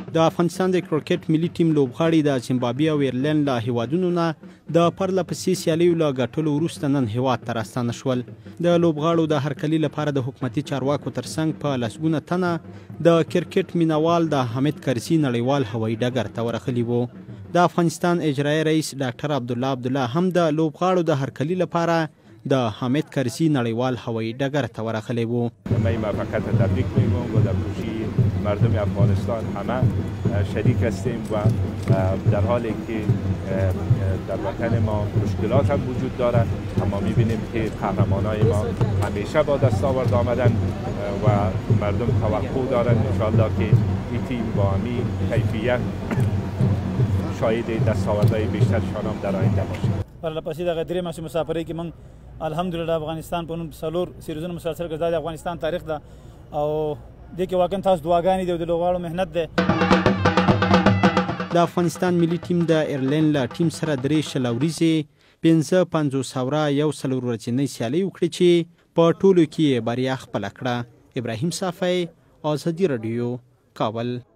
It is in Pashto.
د افغانستان د کرکټ ملي ټیم لوبغاړي د زیمبابوې او ایرلند له هیوادونو نه د پرله پسې سیالیو له ګټلو وروسته نن هیواد ته راستانه شول. د لوبغاړو د هرکلي لپاره د حکومتي چارواکو ترڅنګ په لسګونه تنه د کرکټ مینوال د حامد کرزي نړیوال هوایي ډګر ته ورغلي وو. د افغانستان اجرایي رئیس ډاکټر عبدالله هم د لوبغاړو د هرکلي لپاره د حامد کرزي نړیوال هوایي ډګر ته ورغلی وو. موفقیت تبریک میگم و در کوشش مردم افغانستان همه شریک هستیم و در حالی که در وطن ما مشکلات هم وجود دارد اما میبینیم که قهرمانای ما همیشه با دستاورد آمدن و مردم توقع دارند انشاءالله که این تیم با همین کیفیت شاید دستاوردهای بیشترشان هم در آینده باشه. پرله پسې دغه درې میاشتې مسافرۍ کې موږ الحمدلله افغانستان په نوم 4 سیریزونه مسلسل کړي. دا د افغانستان تاریخ ده او دې کې واقعا تاسو دعاګانې دي او د لوبغاړو محنت دی. د افغانستان ملي ټیم د ایرلند له ټیم سره 3 شل ورځې 55 ورځنۍ سیالي وکړې چې په ټولو کې بریا خپله کړه. ابراهیم صافی، آزادي راډیو، کابل.